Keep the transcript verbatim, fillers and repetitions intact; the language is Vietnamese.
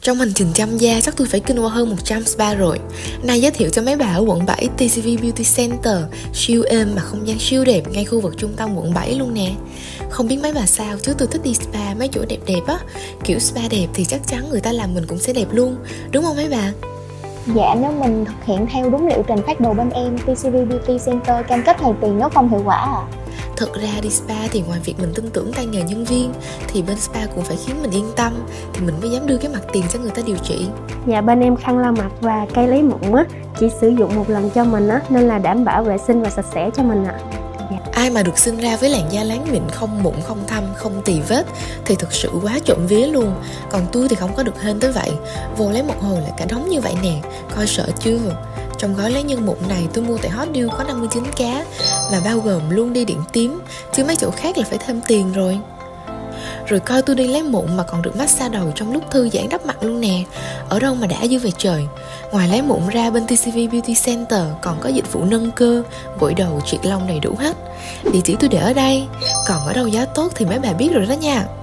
Trong hành trình chăm da chắc tôi phải kinh qua hơn một trăm spa rồi. Nay giới thiệu cho mấy bà ở quận bảy tê xê vê Beauty Center, siêu êm mà không gian siêu đẹp ngay khu vực trung tâm quận bảy luôn nè. Không biết mấy bà sao chứ tôi thích đi spa mấy chỗ đẹp đẹp á. Kiểu spa đẹp thì chắc chắn người ta làm mình cũng sẽ đẹp luôn, đúng không mấy bà? Dạ, nếu mình thực hiện theo đúng liệu trình phác đồ bên em, tê xê vê Beauty Center cam kết hoàn tiền nếu không hiệu quả à. Thật ra đi spa thì ngoài việc mình tin tưởng tay nghề nhân viên thì bên spa cũng phải khiến mình yên tâm thì mình mới dám đưa cái mặt tiền cho người ta điều trị. Dạ, bên em khăn lau mặt và cây lấy mụn á chỉ sử dụng một lần cho mình á, nên là đảm bảo vệ sinh và sạch sẽ cho mình ạ. Dạ. Ai mà được sinh ra với làn da láng mịn, không mụn, không thâm, không tì vết thì thực sự quá trộm vía luôn. Còn tôi thì không có được hên tới vậy. Vô lấy một hồi là cả đống như vậy nè, coi sợ chưa. Trong gói lấy nhân mụn này tôi mua tại Hot Deal có năm mươi chín cá và bao gồm luôn đi điện tím, chứ mấy chỗ khác là phải thêm tiền rồi. Rồi coi tôi đi lấy mụn mà còn được massage đầu trong lúc thư giãn đắp mặt luôn nè. Ở đâu mà đã dữ vậy trời. Ngoài lấy mụn ra, bên tê xê vê Beauty Center còn có dịch vụ nâng cơ, gội đầu, triệt lông đầy đủ hết. Địa chỉ tôi để ở đây. Còn ở đâu giá tốt thì mấy bà biết rồi đó nha.